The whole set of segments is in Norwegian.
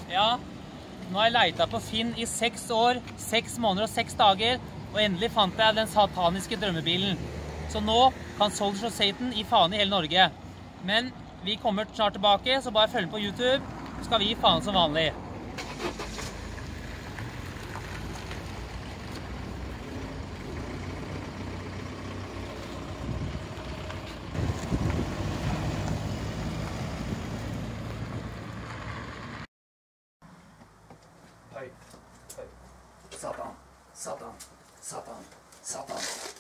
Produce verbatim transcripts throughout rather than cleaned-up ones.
Ja, nå har jeg leita på Finn i seks år, seks måneder og seks dager, og endelig fant jeg den sataniske drømmebilen. Så nå kan S O S og Satan gi faen i hele Norge. Men vi kommer snart tilbake, så bare følg med på YouTube, så skal vi gi faen som vanlig. Høy, høy. Satan, Satan, Satan, Satan.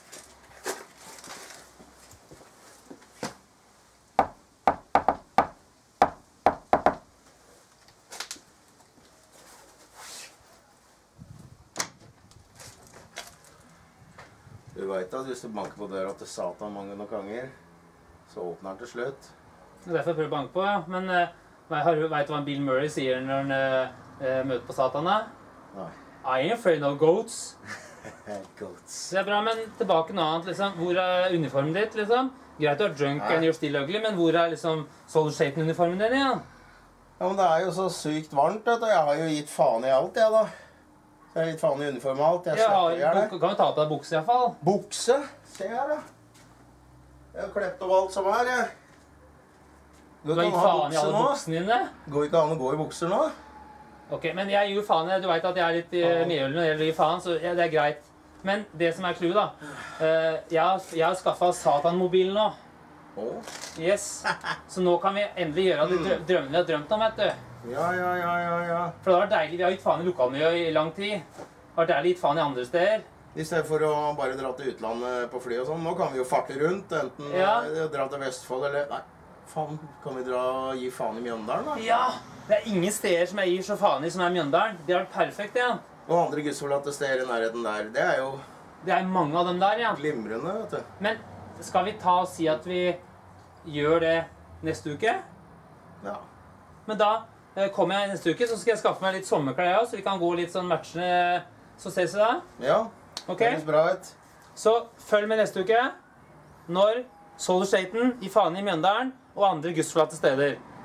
Du vet at hvis du banker på døra til Satan mange nok ganger, så åpner han til slutt. Det er derfor jeg prøver å banke på, ja. Men uh, vet du hva Bill Murray sier når han uh, møter på Satan da? Nei. I ain't afraid of goats. Goats. Det er bra, men tilbake noe annet, liksom. Hvor er uniformen ditt, liksom? Greit du er drunk Nei. and you're still ugly, men hvor er liksom S O S Satan-uniformen din igjen? Ja, men det er jo så sykt varmt, vet du. Jeg har jo gitt faen i alt, jeg da. Jeg har gitt faen i uniform og alt. Jeg Ja, svetter gjerne. du kan jo ta på deg bukse i hvert fall. Bukse? Se her, da. Jeg har klept opp alt som er, jeg. Du har gitt faen i alle buksene dine. Går ikke an å gå i bukser nå? Ok, men jeg gir jo faen. Du vet at jeg er litt uh, medgjørlig når det gjelder å gi faen, så ja, det er greit. Men det som er clou da, uh, jeg, har, jeg har skaffet Satan-mobilen nå. Åh? Yes. Så nå kan vi endelig gjøre de drø drømmene vi har drømt om, vet du. Ja, ja, ja, ja, ja. For det har vært deilig. Vi har gitt faen i lokalmiljøet i lang tid. Det har vært deilig gitt faen i andre steder. I stedet for å bare dra til utlandet på fly og sånn. Nå kan vi jo farte rundt, enten Ja. eh, dra til Vestfold eller... Nei, faen, kan vi dra og gi faen i Mjøndalen, da? Ja! Det er ingen steder som jeg gir så faen i som er Mjøndalen. Det har vært perfekt, ja. Og andre gudsforlatte steder i nærheten der, det er jo Det er mange av dem der, ja. glimrende, vet du. Men skal vi ta og si at vi gjør det neste uke? Ja. Men da eh, kommer jeg neste uke, så skal jeg skaffe meg litt sommerklær også, så vi kan gå litt sånn matchende. Så ses vi da. Ja, Ok? det høres bra ut. Så følg med neste uke, når S O S og Satan i faen i Mjøndalen og andre gudsforlatte steder.